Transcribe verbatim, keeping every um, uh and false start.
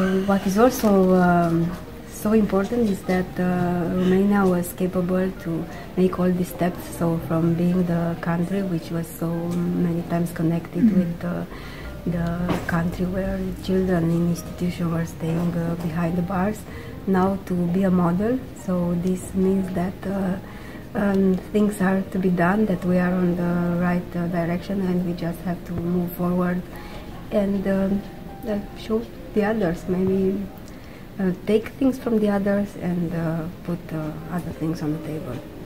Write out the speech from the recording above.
uh, what is also um, so important is that uh, Romania was capable to make all these steps. So from being the country which was so many times connected mm-hmm. with uh, the country where children in institution were staying uh, behind the bars, now to be a model. So this means that uh, um, things are to be done, that we are on the right uh, direction, and we just have to move forward and um, uh, show the others, maybe uh, take things from the others and uh, put uh, other things on the table.